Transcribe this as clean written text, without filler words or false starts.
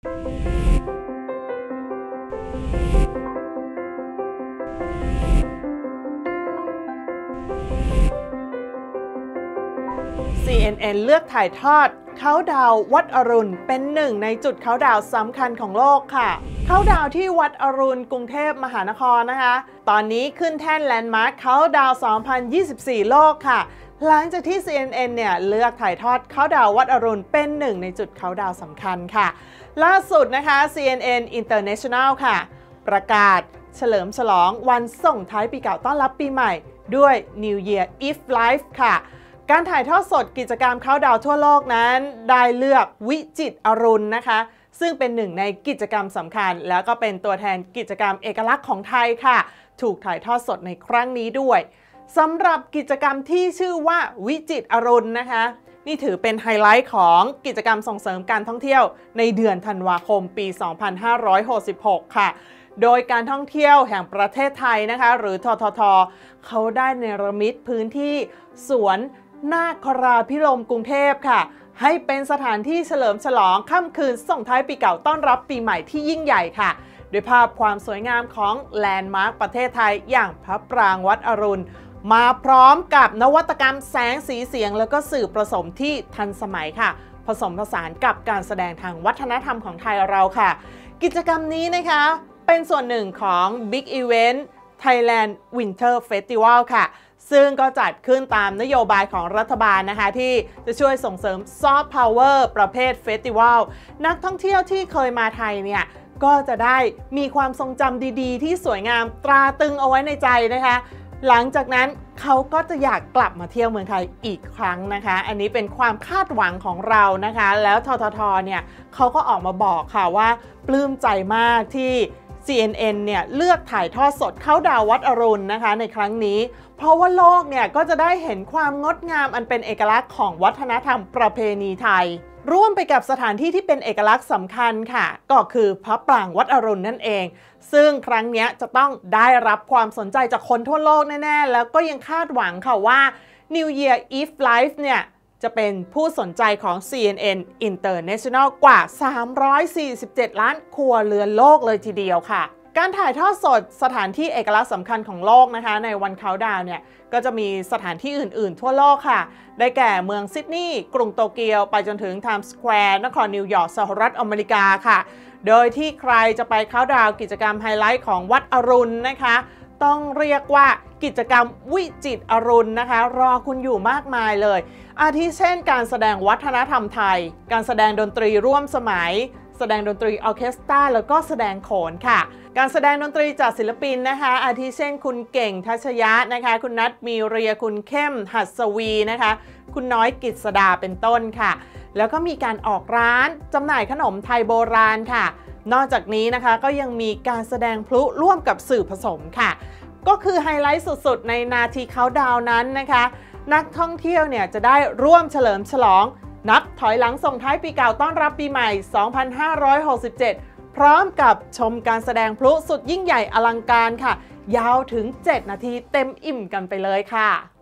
CNN เลือกถ่ายทอดเขาดาววัดอรุณเป็นหนึ่งในจุดเขาดาวสำคัญของโลกค่ะเขาดาวที่วัดอรุณกรุงเทพมหานครนะคะตอนนี้ขึ้นแท่นแลนด์มาร์คเขาดาว2024 โลกค่ะหลังจากที่ CNN เนี่ยเลือกถ่ายทอดเขาดาววัดอรุณเป็นหนึ่งในจุดเขาดาวสำคัญค่ะล่าสุดนะคะ CNN International ค่ะประกาศเฉลิมฉลองวันส่งท้ายปีเก่าต้อนรับปีใหม่ด้วย New Year Eve Live ค่ะการถ่ายทอดสดกิจกรรมเข้าดาวทั่วโลกนั้นได้เลือกวิจิตรอรุณนะคะซึ่งเป็นหนึ่งในกิจกรรมสำคัญแล้วก็เป็นตัวแทนกิจกรรมเอกลักษณ์ของไทยค่ะถูกถ่ายทอดสดในครั้งนี้ด้วยสำหรับกิจกรรมที่ชื่อว่าวิจิตรอรุณนะคะนี่ถือเป็นไฮไลท์ของกิจกรรมส่งเสริมการท่องเที่ยวในเดือนธันวาคมปี 2566 ค่ะโดยการท่องเที่ยวแห่งประเทศไทยนะคะหรือททท.เขาได้เนรมิตพื้นที่สวนนาคราพิรมย์กรุงเทพค่ะให้เป็นสถานที่เฉลิมฉลองค่ำคืนส่งท้ายปีเก่าต้อนรับปีใหม่ที่ยิ่งใหญ่ค่ะด้วยภาพความสวยงามของแลนด์มาร์คประเทศไทยอย่างพระปรางวัดอรุณมาพร้อมกับนวัตกรรมแสงสีเสียงแล้วก็สื่อผสมที่ทันสมัยค่ะผสมผสานกับการแสดงทางวัฒนธรรมของไทยเราค่ะกิจกรรมนี้นะคะเป็นส่วนหนึ่งของ Big Event Thailand Winter Festival ค่ะซึ่งก็จัดขึ้นตามนโยบายของรัฐบาลนะคะที่จะช่วยส่งเสริมซอฟต์พาวเวอร์ประเภทเฟสติวัลนักท่องเที่ยวที่เคยมาไทยเนี่ยก็จะได้มีความทรงจำดีๆที่สวยงามตราตรึงเอาไว้ในใจนะคะหลังจากนั้นเขาก็จะอยากกลับมาเที่ยวเมืองไทยอีกครั้งนะคะอันนี้เป็นความคาดหวังของเรานะคะแล้วททท.เนี่ยเขาก็ออกมาบอกค่ะว่าปลื้มใจมากที่CNN เนี่ยเลือกถ่ายทอดสดเข้าดาววัดอรุณนะคะในครั้งนี้เพราะว่าโลกเนี่ยก็จะได้เห็นความงดงามอันเป็นเอกลักษณ์ของวัฒนธรรมประเพณีไทยร่วมไปกับสถานที่ที่เป็นเอกลักษณ์สำคัญค่ะก็คือพระปรางวัดอรุณนั่นเองซึ่งครั้งนี้จะต้องได้รับความสนใจจากคนทั่วโลกแน่ๆแล้วก็ยังคาดหวังค่ะว่า New Year Eve Live เนี่ยจะเป็นผู้สนใจของ CNN International กว่า347 ล้านครัวเรือนโลกเลยทีเดียวค่ะการถ่ายทอดสดสถานที่เอกลักษณ์สำคัญของโลกนะคะในวันเขาดาวน์เนี่ยก็จะมีสถานที่อื่นๆทั่วโลกค่ะได้แก่เมืองซิดนีย์กรุงโตเกียวไปจนถึงไทม์สแควร์นครนิวยอร์กสหรัฐอเมริกาค่ะโดยที่ใครจะไปเขาดาวน์กิจกรรมไฮไลท์ของวัดอรุณนะคะต้องเรียกว่ากิจกรรมวิจิตรอรุณนะคะรอคุณอยู่มากมายเลยอาทิเช่นการแสดงวัฒนธรรมไทยการแสดงดนตรีร่วมสมัยแสดงดนตรีออร์เคสตราแล้วก็แสดงโขนค่ะการแสดงดนตรีจากศิลปินนะคะอาทิเช่นคุณเก่งทัชยะนะคะคุณนัทมีเรียคุณเข้มหัสวีนะคะคุณน้อยกฤษดาเป็นต้นค่ะแล้วก็มีการออกร้านจำหน่ายขนมไทยโบราณค่ะนอกจากนี้นะคะก็ยังมีการแสดงพลุร่วมกับสื่อผสมค่ะก็คือไฮไลท์สุดๆในนาทีเขาดาวนั้นนะคะนักท่องเที่ยวเนี่ยจะได้ร่วมเฉลิมฉลองนับถอยหลังส่งท้ายปีเก่าต้อนรับปีใหม่ 2567 พร้อมกับชมการแสดงพลุสุดยิ่งใหญ่อลังการค่ะยาวถึง 7 นาทีเต็มอิ่มกันไปเลยค่ะ